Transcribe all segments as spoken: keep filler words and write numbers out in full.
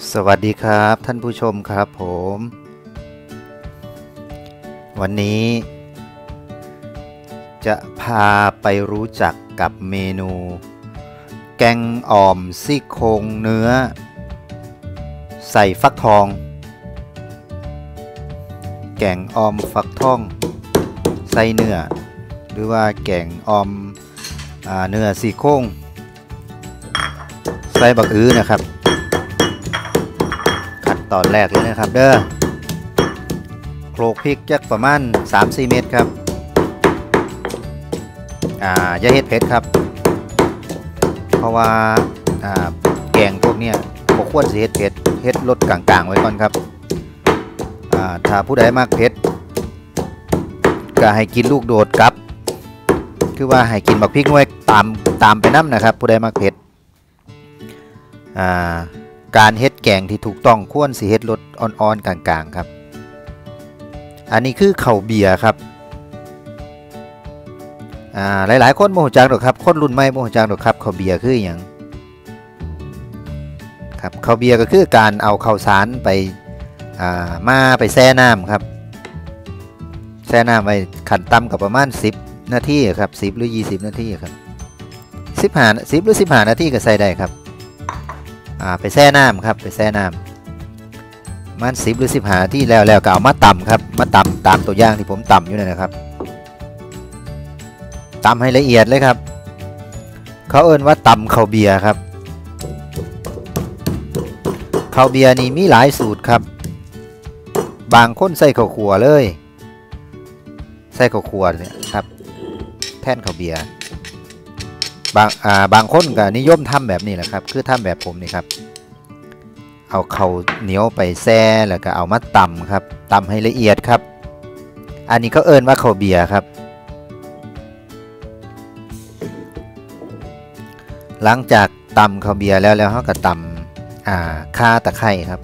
สวัสดีครับท่านผู้ชมครับผมวันนี้จะพาไปรู้จักกับเมนูแกงอ่อมซี่โครงเนื้อใส่ฟักทองแกงอ่อมฟักทองใส่เนื้อหรือว่าแกงอ่อมเนื้อซี่โครงใส่บักอื้อนะครับตอนแรกเลยนะครับเด้อโขลกพริกจักประมาณ สามถึงสี่ เม็ดครับอ่าอย่าเฮ็ดเผ็ดครับเพราะว่าอ่าแกงพวกเนี้ยบ่ควรสิเฮ็ดเผ็ดเฮ็ดรสกลางๆไว้ก่อนครับอ่าถ้าผู้ใดมากเผ็ดก็ให้กินลูกโดดกับคือว่าให้กินบักพริกน้อยตามตามไปน้ำนะครับผู้ใดมากเผ็ดอ่าการเฮ็ดแกงที่ถูกต้องควรสิเฮ็ดรสอ่อนๆกลางๆครับอันนี้คือข้าวเบียร์ครับอ่าหลายๆคนบ่ฮู้จักดอกครับคนรุ่นใหม่บ่ฮู้จักดอกครับข้าวเบียร์คือหยังครับข้าวเบียร์ก็คือการเอาข้าวสารไปอ่ามาไปแช่น้ำครับแช่น้ำไว้ขั้นต่ำกับประมาณสิบนาทีครับสิบหรือยี่สิบนาทีครับสิบห้า สิบหรือสิบห้านาทีก็ใส่ได้ครับไปแช่น้ำครับไปแช่น้ำมันสิบหรือสิบห้านาทีแล้วแล้วก็เอามาตำครับมาตำตามตัวอย่างที่ผมตำอยู่นี่นะครับตำให้ละเอียดเลยครับเขาเอิ้นว่าตำข้าวเบียร์ครับข้าวเบียร์นี่มีหลายสูตรครับบางคนใส่ข้าวคั่วเลยใส่ข้าวคั่วเนี่ยครับแทนข้าวเบียร์บางอ่าบางคนก็นิยมทำแบบนี้แหละครับคือทำแบบผมนี่ครับเอาข้าวเหนียวไปแช่แล้วก็เอามาตำครับตำให้ละเอียดครับอันนี้ก็เอิ้นว่าข้าวเบียร์ครับหลังจากตำข้าวเบียร์แล้วแล้วเขาก็ตำอ่าข่าตะไคร้ครับ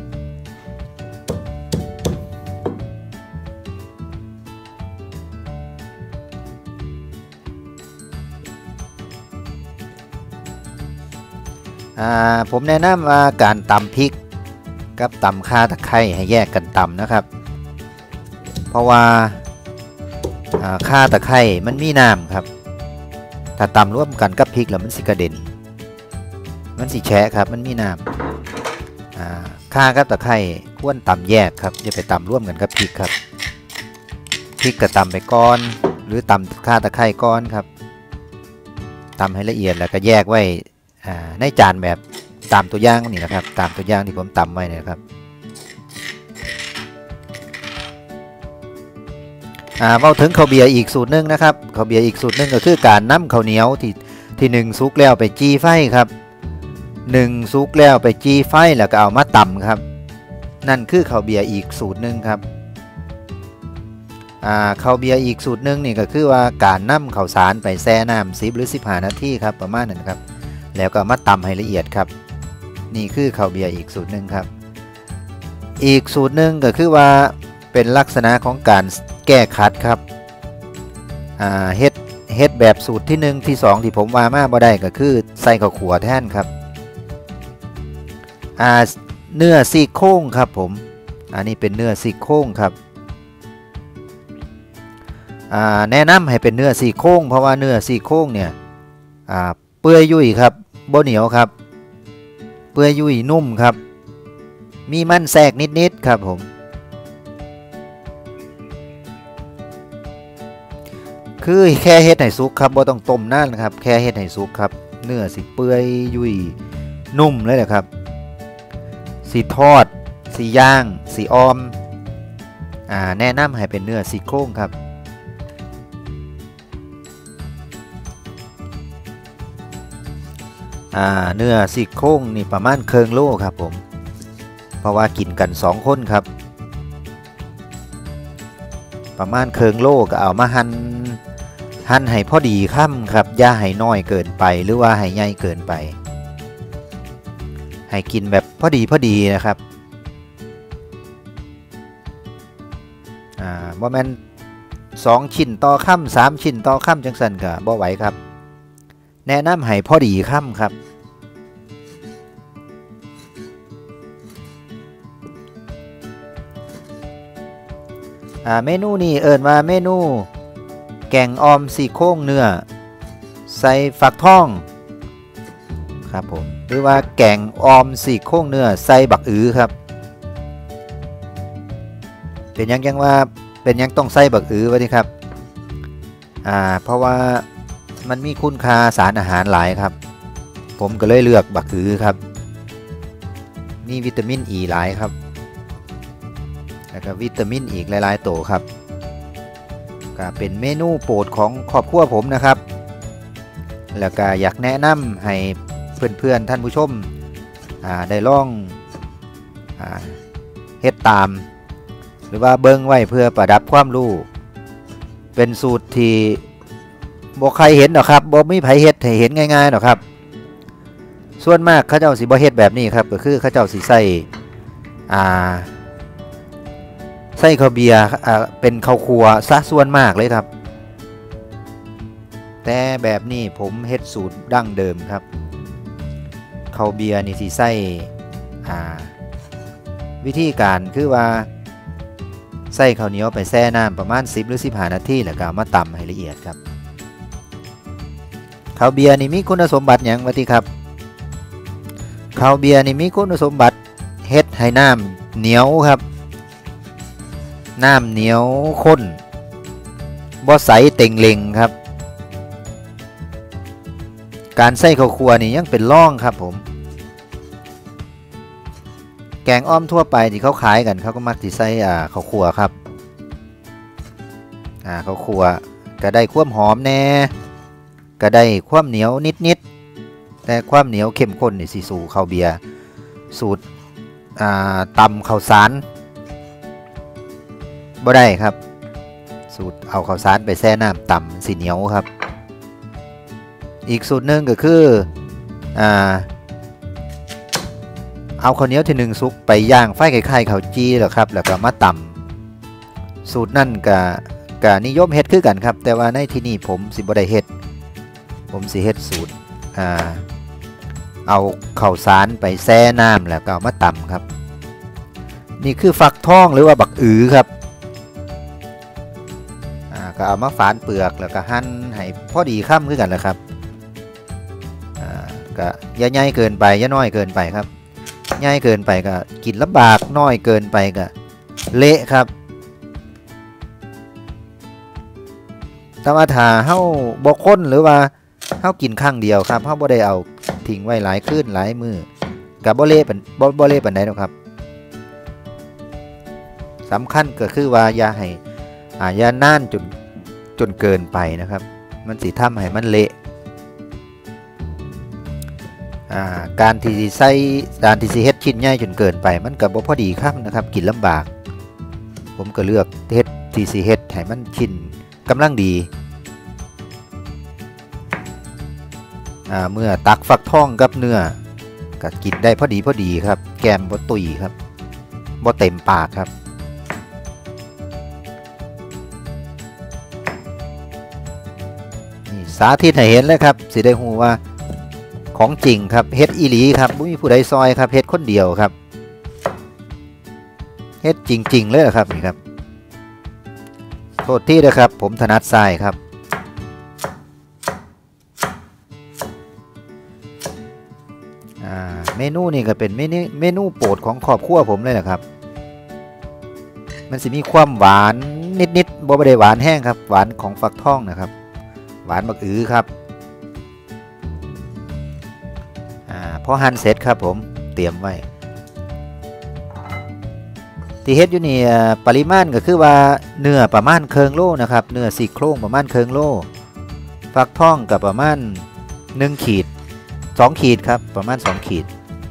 ผมแนะนำว่าการตำพริกกับตำข่าตะไคร้ให้แยกกันตำนะครับเพราะว่าข่าตะไคร้มันมีน้ำครับถ้าตำร่วมกันกับพริกแล้วมันสิกระเด็นมันสิแฉะครับมันมีน้ำข่ากับตะไคร้ควรตำแยกครับอย่าไปตำร่วมกันกับพริกครับพริกก็ตำไปก้อนหรือตำข่าตะไคร้ก้อนครับตำให้ละเอียดแล้วก็แยกไว้ในจานแบบตามตัวอย่างนี่นะครับตามตัวอย่างที่ผมตำไว้นะครับเมาถึงข้าวเบียร์อีกสูตรหนึ่งนะครับข้าวเบียร์อีกสูตรหนึ่งก็คือการนำข้าวเหนียวที่ที่หนึ่งซุกแล้วไปจี้ไฟครับหนึ่งซุกแล้วไปจี้ไฟแล้วก็เอามาตำครับนั่นคือข้าวเบียร์อีกสูตรหนึ่งครับข้าวเบียร์อีกสูตรหนึ่งนี่ก็คือว่าการนำข้าวสารไปแช่น้ำสิบหรือสิบห้านาทีครับประมาณนั้นครับแล้วก็มาตำให้ละเอียดครับนี่คือข้าวเบียร์อีกสูตรหนึ่งครับอีกสูตรหนึ่งก็คือว่าเป็นลักษณะของการแก้ขัดครับเฮ็ดเฮ็ดแบบสูตรที่หนึ่งที่สองที่ผมว่ามาบ่ได้ก็คือใส่ข้าวขั่วแทนครับเนื้อซี่โครงครับผมอันนี้เป็นเนื้อซี่โครงครับแนะนำให้เป็นเนื้อซี่โครงเพราะว่าเนื้อซี่โครงเนี่ยเปื่อยยุ่ยครับบ่เหนียวครับเปื่อยยุ่ยนุ่มครับมีมันแทรกนิดๆครับผมคือแค่เฮ็ดให้สุกครับบ่ต้องต้มนานครับแค่เฮ็ดให้สุกครับเนื้อสิเปื่อยยุ่ยนุ่มเลยแหละครับสีทอดสีย่างสีออมอ่าแนะนำให้เป็นเนื้อซี่โครงครับเนื้อซี่โครงนี่ประมาณครึ่งโลครับผมเพราะว่ากินกันสองคนครับประมาณครึ่งโลก็เอามาหั่นหั่นให้พอดีค่ำครับอย่าให้น้อยเกินไปหรือว่าให้ใหญ่เกินไปให้กินแบบพอดีพอดีนะครับอ่าบ่แม่นสองชิ้นต่อค่ำสามชิ้นต่อค่ำจังซั่นก็บ่ไหวครับแนะนำให้พอดีค่ำครับอ่าเมนูนี้เอิ้นว่าเมนูแกงออมซี่โครงเนื้อใส่ฟักทองครับผมหรือว่าแกงออมซี่โครงเนื้อใส่บักอือครับเป็นยังยังว่าเป็นยังต้องใส่บักอือวะนี่ครับอ่าเพราะว่ามันมีคุณค่าสารอาหารหลายครับผมก็เลยเลือกบักอือครับมีวิตามินอีหลายครับแล้วก็วิตามินอีกหลายๆโตครับก็เป็นเมนูโปรดของครอบครัวผมนะครับแล้วก็อยากแนะนำให้เพื่อนๆท่านผู้ชมได้ลองเฮ็ดตามหรือว่าเบิ้งไว้เพื่อประดับความรู้เป็นสูตรที่บ่ใครเห็นหรอกครับบ่มีไผเฮ็ดให้เห็นง่ายๆหรอกครับส่วนมากเขาเจ้าสิบ่เฮ็ดแบบนี้ครับก็คือเขาเจ้าสิใส่อ่าใส่ข้าวเบียร์อ่าเป็นข้าวคั่วซะส่วนมากเลยครับแต่แบบนี้ผมเฮ็ดสูตรดั้งเดิมครับข้าวเบียร์นี่สิใส่อ่าวิธีการคือว่าใส่ข้าวเหนียวไปแช่น้ำประมาณสิบหรือสิบห้านาทีแล้วก็เอามาตำให้ละเอียดครับข้าวเบียร์นี่มีคุณสมบัติหยังวะที่ครับข้าวเบียร์นี่มีคุณสมบัติเฮ็ดให้น้ำเหนียวครับน้ำเหนียวข้นบ่ใสเต่งเล็งครับการใส่ข้าวคั่วนี่ยังเป็นร่องครับผมแกงอ้อมทั่วไปที่เขาขายกันเขาก็มักจะใส่อ่าข้าวคั่วครับอ่าข้าวคั่วก็ได้ความหอมแน่ก็ได้ความเหนียวนิดๆแต่ความเหนียวเข้มข้นนี่สิสู่ข้าวเบียร์สูตรอ่าตำข้าวสารบ่ได้ครับสูตรเอาข้าวสารไปแช่น้ำตำสีเหนียวครับอีกสูตรหนึ่งก็คืออ่าเอาข้าวเหนียวที่หนึ่งซุกไปย่างไฟไข่ไข่ข้าวจีแล้วครับแล้วก็มาตำสูตรนั่นกับกับนิยมเฮ็ดคือกันครับแต่ว่าในที่นี่ผมสิบ่ได้เฮ็ดผมสิเฮ็ดสูตรอ่าเอาข้าวสารไปแช่น้ำแล้วก็มาตำครับนี่คือฟักทองหรือว่าบักอือครับก็เอามาฝานเปลือกแล้วก็หั่นให้พอดีค่ำขึ้นกันนะครับก็อย่าใหญ่เกินไปอย่าน้อยเกินไปครับใหญ่เกินไปก็กินลำบากน้อยเกินไปก็เละครับแต่ว่าถ้าเฮาบ่ข้นหรือว่าเฮากินครั้งเดียวครับเฮาบ่ได้เอาทิ้งไว้หลายคืนหลายมื้อก็บ่เละเป็นบ่บ่เละปานใดหรอกครับสำคัญก็คือว่าอย่าให้อ่าอย่านานจนจนเกินไปนะครับมันสิทำให้มันเละการที่ใส่การที่สิเฮ็ดชิ้นใหญ่จนเกินไปมันก็บ่พอดีครับนะครับกินลำบากผมก็เลือกเฮ็ดที่สิเฮ็ดให้มันชิ้นกำลังดีเมื่อตักฟักทองกับเนื้อก็กินได้พอดีพอดีครับแกมบ่ตุยครับบ่เต็มปากครับสาธิตให้เห็นเลยครับสิได้ฮู้ว่าของจริงครับเฮ็ดอีหลีครับไม่มีผู้ใดซอยครับเฮ็ดคนเดียวครับเฮ็ดจริงๆเลยครับนี่ครับโทษที่นะครับผมถนัดซ้ายครับเมนูนี่ก็เป็นเมนูเมนูโปรดของครอบครัวผมเลยนะครับมันสิมีความหวานนิดๆบ่ได้หวานแห้งครับหวานของฟักทองนะครับหวานบักอือครับอ่าพอหั่นเสร็จครับผมเตรียมไว้ที่เฮ็ดอยู่นี่ปริมาณก็คือว่าเนื้อประมาณเคิงโลนะครับเนื้อซี่โครงประมาณเคิงโลฟักทองกับประมาณหนึ่งขีดสองขีดครับประมาณสองขีด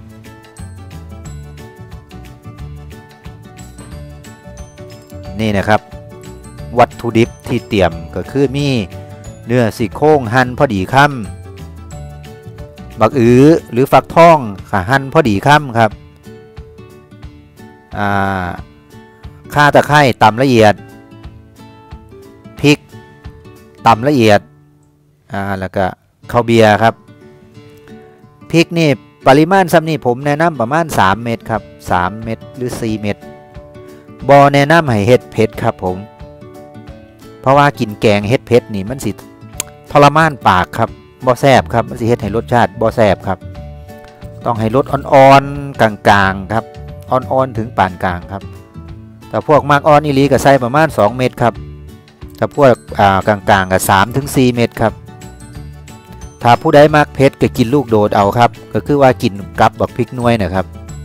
นี่นะครับวัตถุดิบที่เตรียมก็คือมีเนื้อซี่โครงหั่นพอดีคำบักอือหรือฟักทองหั่นพอดีคำครับข่าตะไคร้ตำละเอียดพริกตำละเอียดแล้วก็ข้าวเบียร์ครับพริกนี่ปริมาณซ้ำนี่ผมแนะนำประมาณสามเม็ดครับสามเม็ดหรือสี่เม็ดบอแนะนำให้เฮ็ดเผ็ดครับผมเพราะว่ากินแกงเฮ็ดเผ็ดนี่มันสิทรมานปากครับบ่แซ่บครับมันสิเฮ็ดให้รสชาติบ่แซ่บครับต้องให้รสอ่อนๆกลางๆครับอ่อนๆถึงปานกลางครับแต่พวกมากอ่อนอีหลีก็ใส่ประมาณสองเม็ดครับถ้าพวกอ่ากลางๆก็สามถึงสี่เม็ดครับถ้าผู้ใดมักเผ็ดก็กินลูกโดดเอาครับก็คือว่ากินกับบักพริกหน่วยนะครับ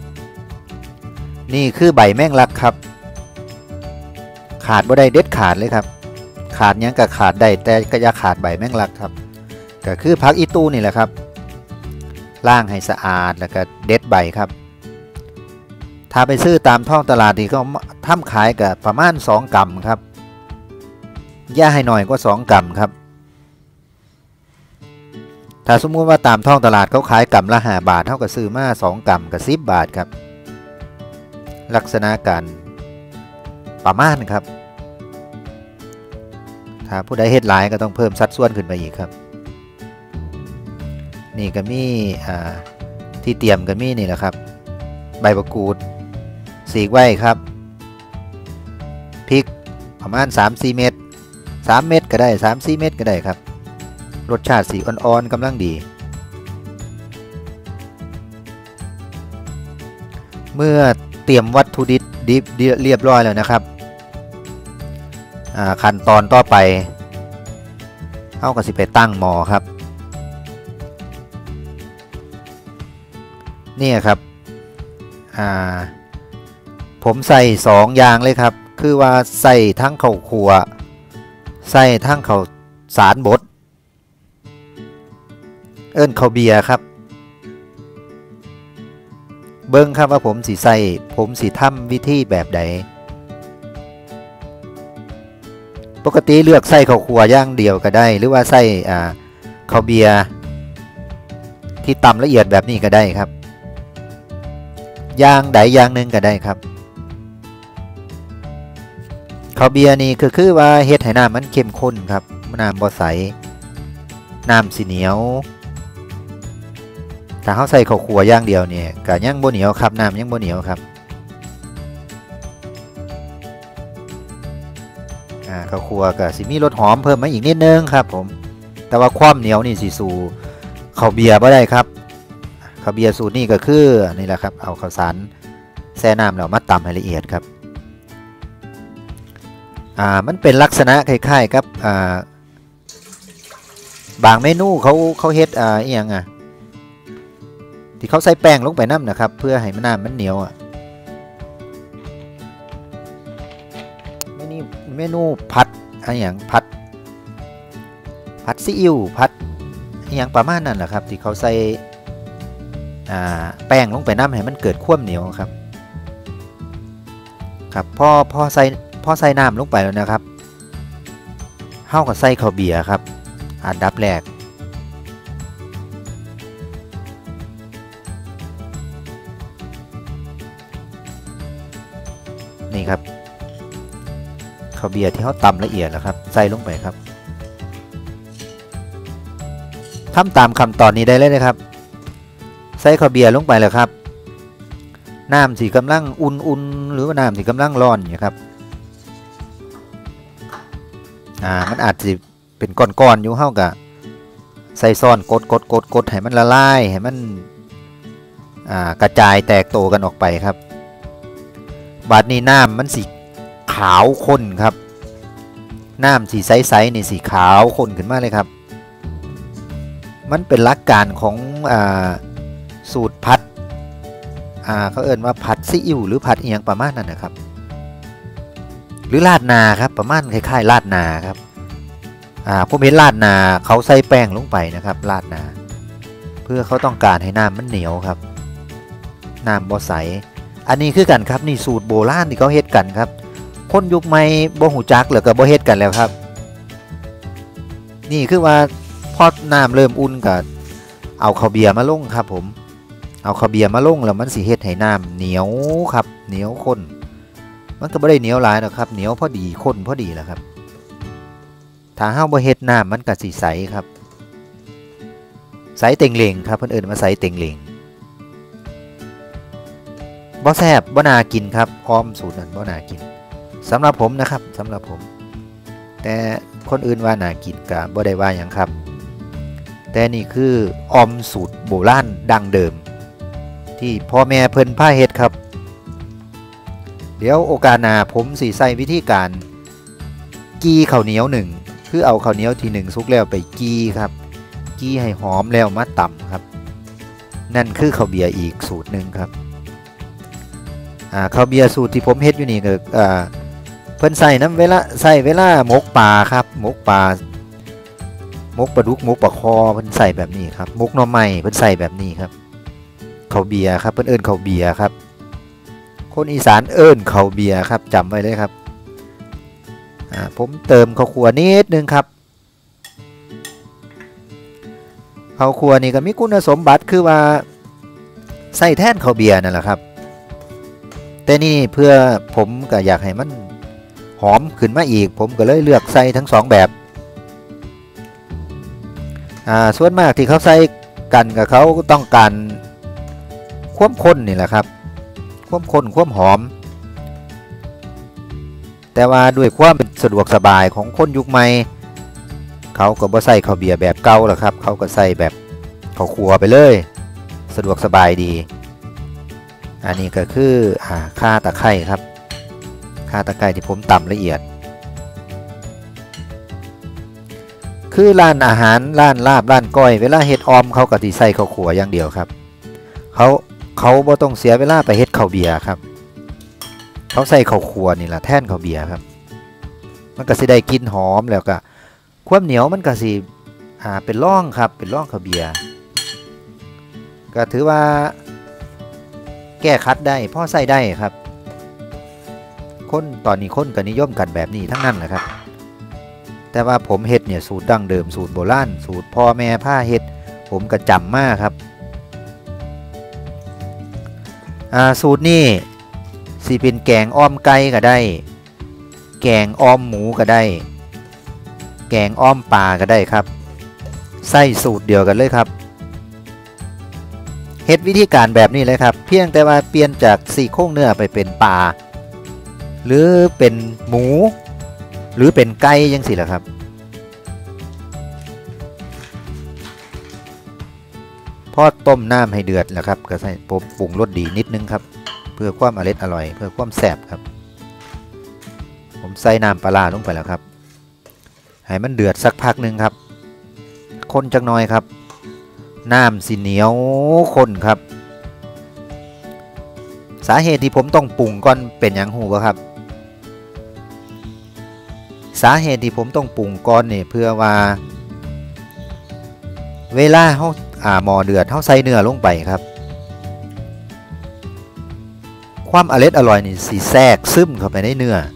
นี่คือใบแมงลักครับขาดบ่ได้เด็ดขาดเลยครับขาดยังก็ขาดได้แต่ก็อย่าขาดใบแมงลักครับก็คือผักอีตู้นี่แหละครับล้างให้สะอาดแล้วก็เด็ดใบครับถ้าไปซื้อตามท้องตลาดที่เขาทำขายกับประมาณสองกรัมครับย่าให้หน่อยก็สองกรัมครับถ้าสมมุติว่าตามท้องตลาดเขาขายกรัมละห้าบาทเท่ากับซื้อมาสองกรัมกับสิบบาทครับลักษณะการประมาณครับถ้าผู้ใดเฮ็ดหลายก็ต้องเพิ่มสัดส่วนขึ้นไปอีกครับนี่ก็มีอ่าที่เตรียมก็มีนี่แหละครับใบมะกรูดสีกไว้ครับพริกประมาณ สามถึงสี่ เม็ดสามเม็ดก็ได้ สามถึงสี่ เม็ดก็ได้ครับรสชาติสีอ่อนๆกำลังดีเมื่อเตรียมวัตถุดิบดิบเรียบร้อยแล้วนะครับขั้นตอนต่อไปเอาก็สิไปตั้งหม้อครับนี่ครับผมใส่สองอย่างเลยครับคือว่าใส่ทั้งข้าวคั่วใส่ทั้งข้าวสารบดเอิ้นข้าวเบียร์ครับเบิ้งครับว่าผมสีใส่ผมสีทำวิธีแบบใดปกติเลือกใส่ข้าวคั่วย่างเดียวก็ได้หรือว่าใส่อ่าข้าวเบียร์ที่ตำละเอียดแบบนี้ก็ได้ครับย่างใดย่างหนึ่งก็ได้ครับข้าวเบียร์นี่คือคือว่าเฮ็ดให้น้ำมันเข้มข้นครับน้ำบ่ใสน้ำสีเหนียวถ้าเขาใส่ข้าวคั่วย่างเดียวเนี่ยก็ยังบ่เหนียวครับน้ำยังบ่เหนียวครับอ่าข้าวคั่วก็สิมีรสหอมเพิ่มมาอีกนิดนึงครับผมแต่ว่าความเหนียวนี่สิสู่ข้าวเบียร์บ่ได้ครับข้าวเบียร์สูตรนี่ก็คือนี่แหละครับเอาข้าวสารแช่น้ำแล้วมาตำให้ละเอียดครับอ่ามันเป็นลักษณะคล้ายๆกับอ่าบางเมนูเขาเขาเฮ็ดอ่าอีหยังอ่ะที่เขาใส่แป้งลงไปน้ำนะครับเพื่อให้มันน้ำมันเหนียวอ่ะเมนูเมนูผัดอะไรอย่างผัดผัดซีอิ๊วผัดอย่างประมาณนั้นแหละครับที่เขาใส่แป้งลงไปน้ำให้มันเกิดความเหนียวครับครับพอพอใส่พอใส่น้ำลงไปแล้วนะครับเฮากับใส่ข้าวเบียร์ครับอันดับแรกนี่ครับข้าวเบียร์ที่เขาตำละเอียดแล้วครับใส่ลงไปครับทำตามคำตอนนี้ได้เลยนะครับใส่ข้าวเบียร์ลงไปแล้วครับน้ำสีกำลังอุ่นๆหรือว่าน้ำสีกำลังร้อนอยู่ครับอ่ามันอาจจะเป็นก้อนๆอยู่เท่ากับใส่ซ้อนกดกดกดกดให้มันละลายให้มันอ่ากระจายแตกโตกันออกไปครับบาดนี้น้ำมันสีขาวข้นครับน้ำสีใสๆนี่สีขาวข้นขึ้นมาเลยครับมันเป็นหลักการของอ่าสูตรผัดอ่าเขาเอ่นว่าผัดซีอิ๊วหรือผัดอีหยังประมาณนั้นนะครับหรือราดนาครับประมาณคล้ายๆราดนาครับอ่าผมเห็นราดนาเขาใส่แป้งลงไปนะครับราดนาเพื่อเขาต้องการให้น้ำมันเหนียวครับน้ำบ่ใสอันนี้คือกันครับนี่สูตรโบราณที่เขาเฮ็ดกันครับคนยุคใหม่บ่หูจักหรือก็บ่เฮ็ดกันแล้วครับนี่คือว่าพอน้ำเริ่มอุ่นก็เอาข้าวเบียร์มาลงครับผมเอาข้าวเบียร์มาลงแล้วมันสิเฮ็ดให้น้ำเหนียวครับเหนียวข้นมันก็ไม่ได้เหนียวหลายหรอกครับเหนียวพอดีข้นพอดีแหละครับถ้าเฮาบ่เฮ็ดน้ำมันก็สิใสครับใสเต็งเหลงครับเพิ่นเอิ้นมาใสเต็งเหลงบ่แซ่บบ่น่ากินครับออมสูตรนั้นบ่น่ากินสำหรับผมนะครับสำหรับผมแต่คนอื่นว่าน่ากินก็บ่ได้ว่าหยังครับแต่นี่คือออมสูตรโบราณดังเดิมที่พ่อแม่เพิ่นพาเฮ็ดครับเดี๋ยวโอกาสหน้าผมสิใส่วิธีการกี้ข้าวเหนียวหนึ่งคือเอาข้าวเหนียวที่หนึ่งสุกแล้วไปกี้ครับกี้ให้หอมแล้วมาตำครับนั่นคือข้าวเบียร์อีกสูตรหนึ่งครับอ่าข้าวเบียร์สูตรที่ผมเฮ็ดอยู่นี่ก็อ่าเพิ่นใส่น้ำเวลาใส่เวลาหมกปลาครับหมกปลาหมกปลาดุกหมกปลาคอเพิ่นใส่แบบนี้ครับหมกหน่อไม้เพิ่นใส่แบบนี้ครับข้าวเบียร์ครับเพิ่นเอิ้นข้าวเบียร์ครับคนอีสานเอิ้นข้าวเบียร์ครับจำไว้เลยครับอ่าผมเติมข้าวคั่วนิดนึงครับข้าวคั่วนี่ก็มีคุณสมบัติคือว่าใส่แทนข้าวเบียร์นั่นแหละครับแต่นี่เพื่อผมก็อยากให้มันหอมขึ้นมาอีกผมก็เลยเลือกใส่ทั้งสองแบบอ่าส่วนมากที่เขาใส่กันกับเขาต้องการความข้นนี่แหละครับความข้นความหอมแต่ว่าด้วยความสะดวกสบายของคนยุคใหม่เขาก็บ่ใส่ข้าวเบียร์แบบเก่าหรอกครับเขาก็ใส่แบบข้าวคั่วไปเลยสะดวกสบายดีอันนี้ก็คืออ่าข่าตะไคร้ครับข่าตะไคร้ที่ผมตำละเอียดคือร้านอาหารร้านลาบร้านก้อยเวลาเฮ็ดออมเขาก็สิใส่ข้าวคั่วอย่างเดียวครับเขาเขาบ่ต้องเสียเวลาไปเฮ็ดข้าวเบียร์ครับเขาใส่ข้าวคั่วนี่แหละแทนข้าวเบียร์ครับมันก็สิได้กลิ่นหอมแล้วก็ความเหนียวมันก็สิอ่าเป็นร่องครับเป็นร่องข้าวเบียร์ก็ถือว่าแก้คัดได้พ่อใส่ได้ครับคนตอนนี้คนก็นิยมกันแบบนี้ทั้งนั้นแหละครับแต่ว่าผมเฮ็ดเนี่ยสูตรดั้งเดิมสูตรโบราณสูตรพ่อแม่ผ้าเฮ็ดผมก็จำมากครับอ่าสูตรนี้สิเป็นแกงอ้อมไก่ก็ได้แกงอ้อมหมูก็ได้แกงอ้อมปลาก็ได้ครับใส่สูตรเดียวกันเลยครับเฮ็ดวิธีการแบบนี้เลยครับเพียงแต่ว่าเปลี่ยนจากซี่โครงเนื้อไปเป็นปลาหรือเป็นหมูหรือเป็นไก่ยังสิล่ะครับพอต้มน้ำให้เดือดแล้วครับก็ใส่ปรุงรสดีนิดนึงครับเพื่อความอร่อยอร่อยเพื่อความแซ่บครับผมใส่น้ำปลาลงไปแล้วครับให้มันเดือดสักพักหนึ่งครับคนจักหน่อยครับน้ำสีเหนียวข้นครับสาเหตุที่ผมต้องปรุงก่อนเป็นอย่างหูบ่ครับสาเหตุที่ผมต้องปรุงก่อนนี่เพื่อว่าเวลาเขาอ่าหม้อเดือดเขาใส่เนื้อลงไปครับความอร่อยอร่อยนี่สีแทรกซึมเข้าไปในเนื้อ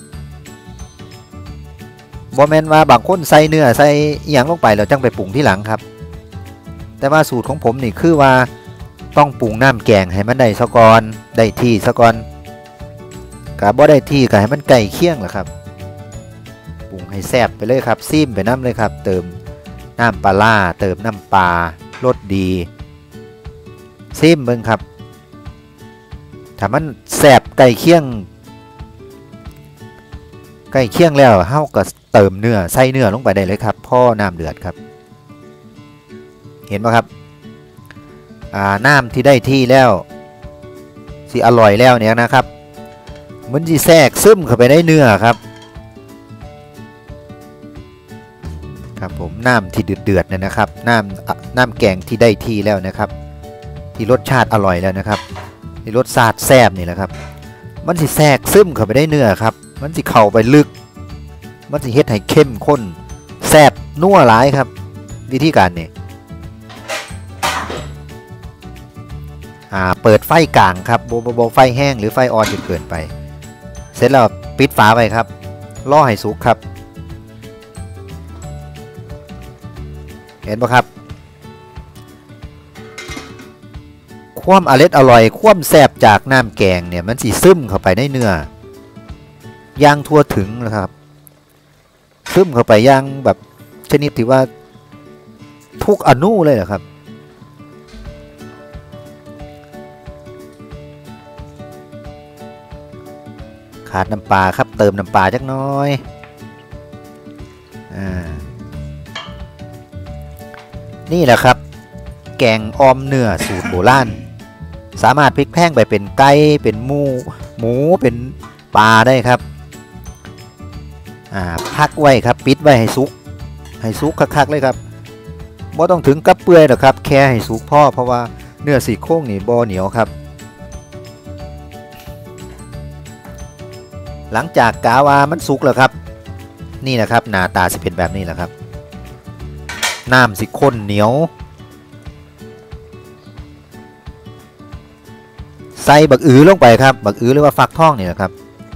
บ่แม่นว่าบางคนใส่เนื้อใส่อีหยังลงไปแล้วจังไปปรุงที่หลังครับแต่ว่าสูตรของผมนี่คือว่าต้องปรุงน้ำแกงให้มันได้ซะก่อนได้ที่ซะก่อนก็บ่ได้ที่ก็ให้มันใกล้เคียงแหละครับปรุงให้แซ่บไปเลยครับซิมไปน้ำเลยครับเติมน้ำปลาล่าเติมน้ำปลารสดีซิมเบิ่งครับถ้ามันแซ่บใกล้เคียงใกล้เคียงแล้วเฮาก็เติมเนื้อใส่เนื้อลงไปได้เลยครับพอน้ำเดือดครับเห็นไหมครับอ่าน้ำที่ได้ที่แล้วสิอร่อยแล้วเนี่ยนะครับมันจะแทรกซึมเข้าไปในเนื้อครับครับผมน้ำที่เดือดเดือดเนี่ยนะครับน้ำน้ำแกงที่ได้ที่แล้วนะครับที่รสชาติอร่อยแล้วนะครับที่รสชาติแซ่บนี่แหละครับมันสิแทรกซึมเข้าไปได้เนื้อครับมันสิเข้าไปลึกมันสิเฮ็ดให้เข้มข้นแซ่บนัวหลายครับวิธีการนี่อ่าเปิดไฟกลางครับโบโบโบไฟแห้งหรือไฟอ่อนจนเกินไปเสร็จแล้วปิดฝาไว้ครับรอให้สุกครับเห็นปะครับความอร่อยอร่อยความแซ่บจากน้ำแกงเนี่ยมันสิซึมเข้าไปในเนื้อย่างทั่วถึงนะครับซึมเข้าไปย่างแบบชนิดที่ว่าทุกอนูเลยนะครับขาดน้ำปลาครับเติมน้ำปลาจักน้อยอ่านี่แหละครับแกงออมเนื้อสูตรโบราณสามารถพลิกแพลงไปเป็นไก่เป็นหมูหมูเป็นปลาได้ครับอ่าพักไว้ครับปิดไว้ให้สุกให้สุกคักๆเลยครับบ่ต้องถึงกับเปื่อยหรอกครับแค่ให้สุกพอเพราะว่าเนื้อซี่โครงนี่บ่เหนียวครับหลังจากกาวามันสุกแล้วครับนี่นะครับหน้าตาสิเป็นแบบนี้แหละครับน้ำสิข้นเหนียวใส่บักอือลงไปครับบักอือหรือว่าฟักทองนี่แหละครับ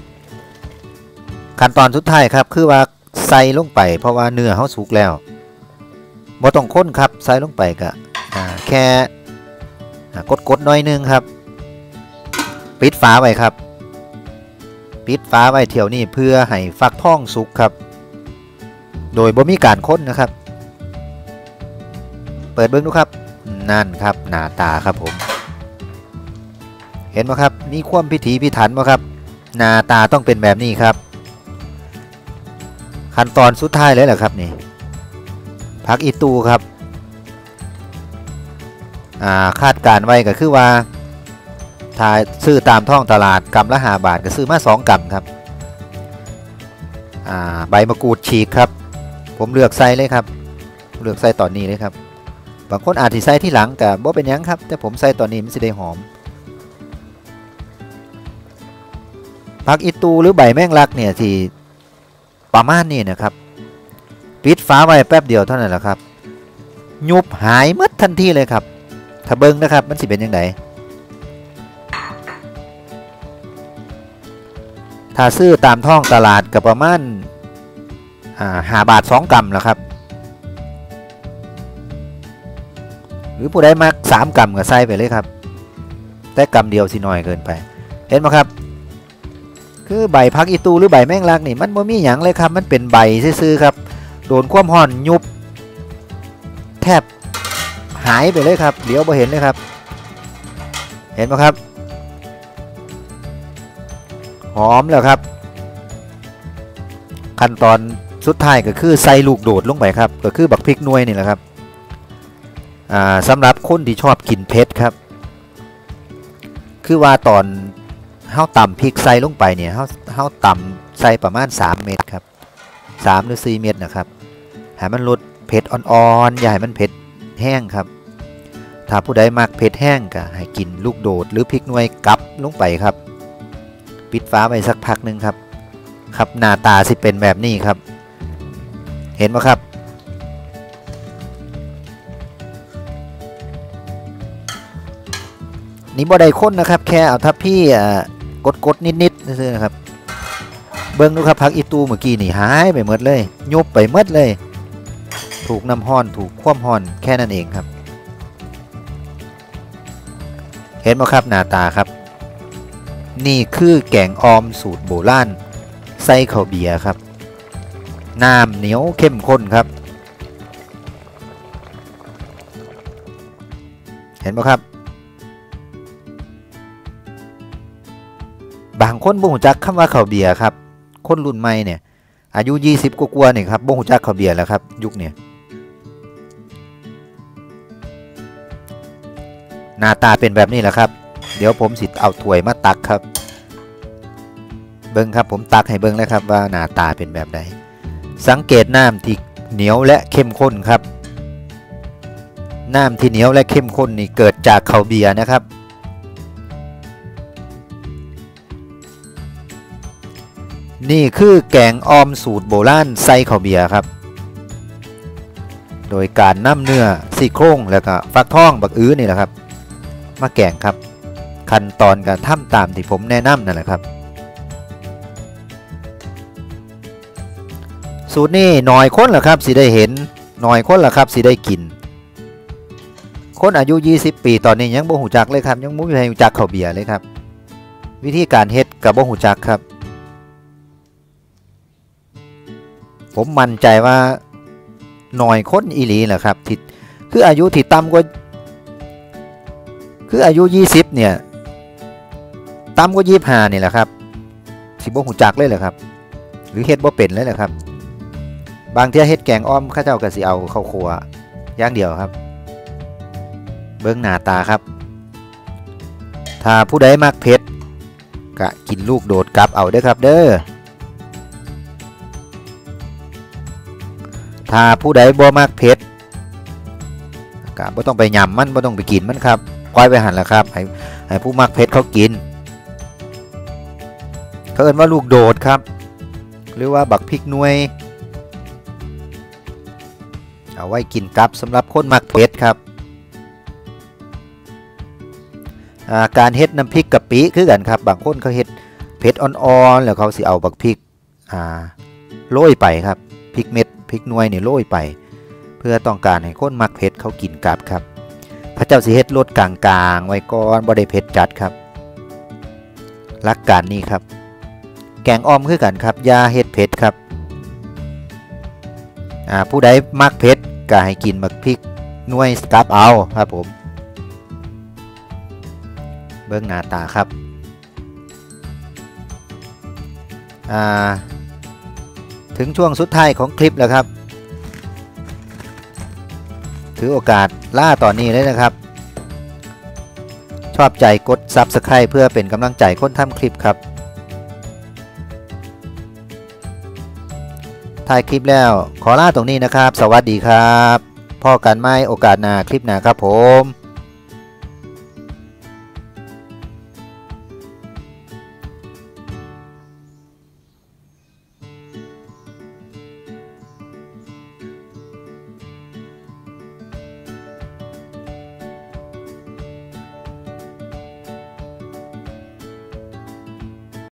ขั้นตอนสุดท้ายครับคือว่าใส่ลงไปเพราะว่าเนื้อเขาสุกแล้วบ่ต้องข้นครับใส่ลงไปก็แค่กดๆน้อยนึงครับปิดฝาไว้ครับปิดฝาไว้เที่ยวนี้เพื่อให้ฟักทองสุกครับโดยบ่มีการค้นนะครับเปิดเบิ้งดูครับนั่นครับหน้าตาครับผมเห็นไหมครับมีความพิถีพิถันไหมครับหน้าตาต้องเป็นแบบนี้ครับขั้นตอนสุดท้ายเลยแหละครับนี่ผักอีตูครับอ่าคาดการไว้ก็คือว่าถ้าซื้อตามท้องตลาดกำละห้าบาทก็ซื้อมาสองกำครับอ่าใบมะกรูดฉีกครับผมเลือกใส่เลยครับเลือกใส่ตอนนี้เลยครับบางคนอาจจะใส่ที่หลังแต่บ่เป็นยังครับแต่ผมใส่ตอนนี้มันจะได้หอมผักอีตูหรือใบแมงลักเนี่ยที่ประมาณนี้นะครับปิดฝาไว้แป๊บเดียวเท่านั้นแหละครับยุบหายหมดทันทีเลยครับถ้าเบิ้งนะครับมันสิเป็นยังไงถ้าซื้อตามท้องตลาดกับประมาณห้าบาทสองกำแล้วครับหรือผู้ใดมักสามกำก็ใส่ไปเลยครับแต่กำเดียวสิน้อยเกินไปเห็นไหมครับคือใบพักอีตูหรือใบแมงลักนี่มันบ่มีหยังเลยครับมันเป็นใบซื่อๆครับโดนความร้อนยุบแทบหายไปเลยครับเดี๋ยวบ่เห็นเลยครับเห็นไหมครับหอมแล้วครับขั้นตอนสุดท้ายก็คือใส่ลูกโดดลงไปครับก็คือบักพริกหน่วยนี่แหละครับสำหรับคนที่ชอบกินเผ็ดครับคือว่าตอนเฮาตำพริกใส่ลงไปเนี่ยเฮาเฮาตำใส่ประมาณสามเม็ดครับสามหรือสี่เม็ดนะครับให้มันลดเผ็ดอ่อนๆอย่าให้มันเผ็ดแห้งครับถ้าผู้ใดมักเผ็ดแห้งก็ให้กินลูกโดดหรือพริกหน่วยกับลงไปครับปิดฝาไว้สักพักหนึ่งครับครับหน้าตาสิเป็นแบบนี้ครับเห็นไหมครับนี่บ่ได้ข้นนะครับแค่เอาทับพี่กดกดนิดๆซื่อๆนะครับเบิ้งดูครับผักอีตูเมื่อกี้นี่หายไปหมดเลยยุบไปหมดเลยถูกน้ำห้อนถูกคว่ำห้อนแค่นั้นเองครับเห็นไหมครับหน้าตาครับนี่คือแกงออมสูตรโบราณใส่ข้าวเบียร์ครับน้ำเหนียวเข้มข้นครับเห็นไหมครับบางคนบ่ฮู้จักคำว่าข้าวเบียร์ครับคนรุ่นใหม่เนี่ยอายุยี่สิบกว่าๆนี่ครับบ่ฮู้จักข้าวเบียร์แล้วครับยุคเนี่ยหน้าตาเป็นแบบนี้แหละครับเดี๋ยวผมสิเอาถ้วยมาตักครับเบิ้งครับผมตักให้เบิ้งแล้วครับว่าหน้าตาเป็นแบบใดสังเกตน้ำที่เหนียวและเข้มข้นครับน้ำที่เหนียวและเข้มข้นนี่เกิดจากข้าวเบียร์นะครับนี่คือแกงออมสูตรโบราณใส่ข้าวเบียร์ครับโดยการนำเนื้อซี่โครงแล้วก็ฟักทองบักอื้อนี่แหละครับมาแกงครับขั้นตอนการทำตามที่ผมแนะนำนั่นแหละครับสูตรนี้หน่อยคนละครับสิได้เห็นหน่อยคนละครับสิได้กินคนอายุยี่สิบปีตอนนี้ยังบ่หูจักเลยครับยังบ่มีใครหูจักข้าวเบียร์เลยครับวิธีการเฮ็ดกับบ่หูจักครับผมมั่นใจว่าหน่อยคนอีหลีแหละครับที่คืออายุที่ต่ำกว่าคืออายุยี่สิบเนี่ยต่ำกว่ายี่สิบห้านี่แหละครับสิบ่หูจักเลยเหรอครับหรือเฮ็ดบ่เป็นเลยเหรอครับบางเที่ยเฮ็ดแกงอ้อมข้าเจ้าก็สิเอาเข้าครัวอย่างเดียวครับเบิ่งหน้าตาครับถ้าผู้ใดมักเผ็ดก็กินลูกโดดกลับเอาเด้อครับเด้อถ้าผู้ใดบ่มักเผ็ดก็บ่ต้องไปยำมันบ่ต้องไปกินมันครับปล่อยไปหั่นล่ะครับให้ให้ผู้มักเผ็ดเขากินเขาเอิ้นว่าลูกโดดครับหรือว่าบักพริกหน่วยเอาไว้กินกับสำหรับคนมักเผ็ดครับการเฮ็ดน้ำพริกกะปิคือกันครับบางคนเขาเฮ็ดเผ็ดอ่อนๆแล้วเขาสิเอาบักพริกโรยไปครับพริกเม็ดพริกหน่วยนี่โรยไปเพื่อต้องการให้คนมักเผ็ดเขากินกับครับพระเจ้าสิเฮ็ดรสกลางๆไว้ก่อนบ่ได้เผ็ดจัดครับหลักการนี้ครับแกงอ้อมคือกันครับอย่าเฮ็ดเผ็ดครับผู้ใดมักเผ็ดก็ให้กินบักพริกหน่วยสกับเอาครับผมเบิ่งหน้าตาครับถึงช่วงสุดท้ายของคลิปแล้วครับถือโอกาสล่าตอนนี้เลยนะครับชอบใจกด ซับสไครบ์ เพื่อเป็นกำลังใจคนทำคลิปครับถ่ายคลิปแล้วขอลาตรงนี้นะครับสวัสดีครับพ่อกันไม่โอกาสหน้าคลิปหน้าครับผม